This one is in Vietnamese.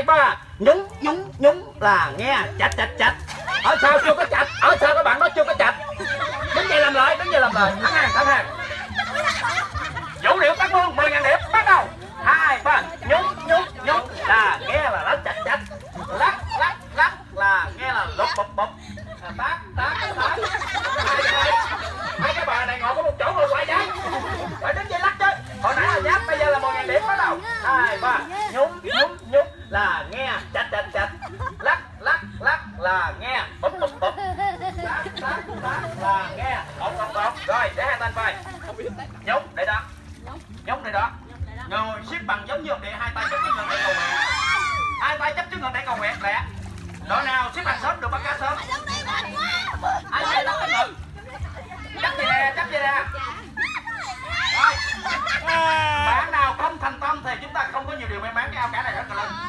ba, nhúng nhúng nhúng là nghe chạch chạch chạch. Ở sau chưa có chạch, ở sau các bạn nói chưa có chạch. Đứng dậy làm lại, đứng dậy làm lại. Thắng hàng. Vũ điệu tắt luôn, 10.000 điểm, bắt đầu. 2, 3, nhúng nhúng nhúng là nghe là lắc chạch chạch. Lắc lắc lắc là nghe là lục bục bục. Tát. Hai cái bà này ngồi có một chỗ rồi quay dám. Phải đứng dậy lắc chứ. Hồi nãy là dám, bây giờ là 10.000 điểm, bắt đầu. 2, 3, nhúng nhúng nhúng là nghe chạch chạch chạch. Lắc lắc lắc là nghe bụp bụp bụp. Lắc lắc lắc là nghe bụp bụp bụp. Rồi để hai tay vai. Nhúng để đó. Nhúng để đó. Ngồi xếp bằng giống như để hai tay chấp trước ngực để cầu nguyện. Hai tay chấp trước ngực để cầu nguyện lẹ. Đội nào xếp bằng sớm được bắt cá sớm. Ai chạy lắc cái ngực. Chấp về nè. Rồi. Bạn nào không thành tâm thì chúng ta không có nhiều điều may mắn, cái ao cả này rất là lớn.